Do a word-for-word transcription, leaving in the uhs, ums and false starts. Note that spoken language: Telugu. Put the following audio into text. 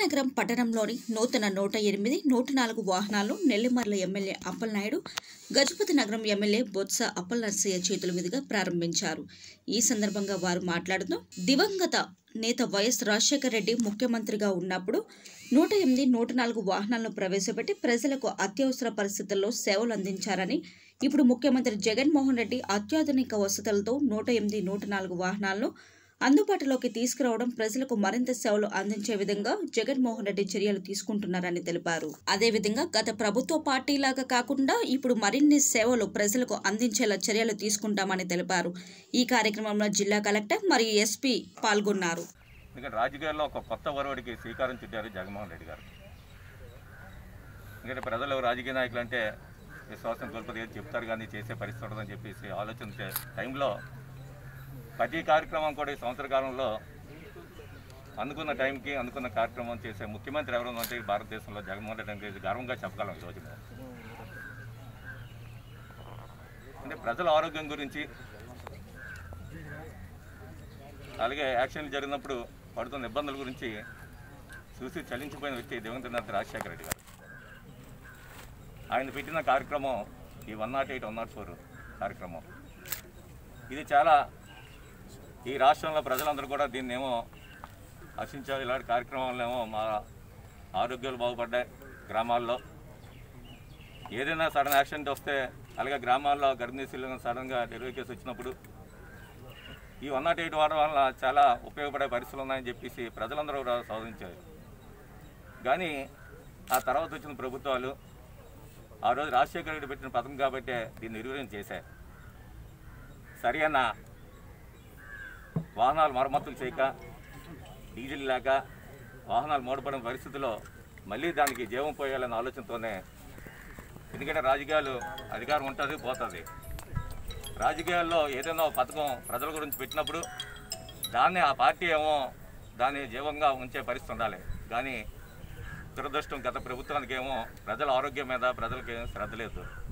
విజయనగరం పట్టణంలోని నూతన నూట ఎనిమిది నూట నాలుగు వాహనాలను నెల్లిమర్ల ఎమ్మెల్యే అప్పలనాయుడు గజపతి నగరం ఎమ్మెల్యే బొత్స అప్పలనరసయ్య చేతుల మీదుగా ప్రారంభించారు. ఈ సందర్భంగా వారు మాట్లాడుతూ దివంగత నేత వైఎస్ రాజశేఖర రెడ్డి ముఖ్యమంత్రిగా ఉన్నప్పుడు నూట ఎనిమిది నూట నాలుగు వాహనాలను ప్రవేశపెట్టి ప్రజలకు అత్యవసర పరిస్థితుల్లో సేవలు అందించారని, ఇప్పుడు ముఖ్యమంత్రి జగన్మోహన్ రెడ్డి అత్యాధునిక వసతులతో నూట ఎనిమిది నూట నాలుగు వాహనాలను అందుబాటులోకి తీసుకురావడం ప్రజలకు మరింత సేవలు అందించే విధంగా జగన్మోహన్ రెడ్డి చర్యలు తీసుకుంటున్నారని తెలిపారు. అదేవిధంగా గత ప్రభుత్వ పార్టీలాగా కాకుండా ఇప్పుడు మరిన్ని సేవలు ప్రజలకు అందించేలా చర్యలు తీసుకుంటామని తెలిపారు. ఈ కార్యక్రమంలో జిల్లా కలెక్టర్ మరియు ఎస్పీ పాల్గొన్నారు. రాజకీయాల్లో ఒక కొత్త ఒరవడికి శ్రీకారం చుట్టారు జగన్మోహన్ రెడ్డి గారు. ఎందుకంటే ప్రజలు రాజకీయ నాయకులు అంటే విశ్వాసం కోల్పోతే చెప్తారు కానీ చేసే పరిస్థితి ఉండదని చెప్పేసి ఆలోచించే టైంలో ప్రతి కార్యక్రమం కూడా ఈ సంవత్సర కాలంలో అనుకున్న టైంకి అనుకున్న కార్యక్రమం చేసే ముఖ్యమంత్రి ఎవరు అంటే భారతదేశంలో జగన్మోహన్ రెడ్డి అనేది గర్వంగా చెప్పగలం. ఈరోజు అంటే ప్రజల ఆరోగ్యం గురించి, అలాగే యాక్సిడెంట్ జరిగినప్పుడు పడుతున్న ఇబ్బందుల గురించి చూసి చలించిపోయిన వ్యక్తి దివంగత నేత రాజశేఖర రెడ్డి గారు. ఆయన పెట్టిన కార్యక్రమం ఈ one nought eight one nought four కార్యక్రమం. ఇది చాలా ఈ రాష్ట్రంలో ప్రజలందరూ కూడా దీన్ని ఏమో హర్షించారు. ఇలాంటి కార్యక్రమాలనేమో మా ఆరోగ్యాలు బాగుపడ్డాయి. గ్రామాల్లో ఏదైనా సడన్ యాక్సిడెంట్ వస్తే, అలాగే గ్రామాల్లో గర్భిణీ స్త్రీలకు సడన్గా డెలివరీ కేసు వచ్చినప్పుడు ఈ వన్ నాట్ ఎయిట్ వాడడం వల్ల చాలా ఉపయోగపడే పరిస్థితులు ఉన్నాయని చెప్పేసి ప్రజలందరూ కూడా సాధించారు. కానీ ఆ తర్వాత వచ్చిన ప్రభుత్వాలు ఆ రోజు రాజశేఖర రెడ్డి పెట్టిన పథకం కాబట్టి దీన్ని నిర్వీర్యం చేశాయి. సరైన వాహనాలు మరమ్మతులు చేయక, డీజిల్ లేక వాహనాలు మూడపడిన పరిస్థితుల్లో మళ్ళీ దానికి జీవం పోయాలనే ఆలోచనతోనే, ఎందుకంటే రాజకీయాలు అధికారం ఉంటుంది పోతుంది. రాజకీయాల్లో ఏదైనా పథకం ప్రజల గురించి పెట్టినప్పుడు దాన్ని ఆ పార్టీ ఏమో దాన్ని జీవంగా ఉంచే పరిస్థితి ఉండాలి. కానీ దురదృష్టం గత ప్రభుత్వానికి ఏమో ప్రజల ఆరోగ్యం మీద ప్రజలకి శ్రద్ధ లేదు.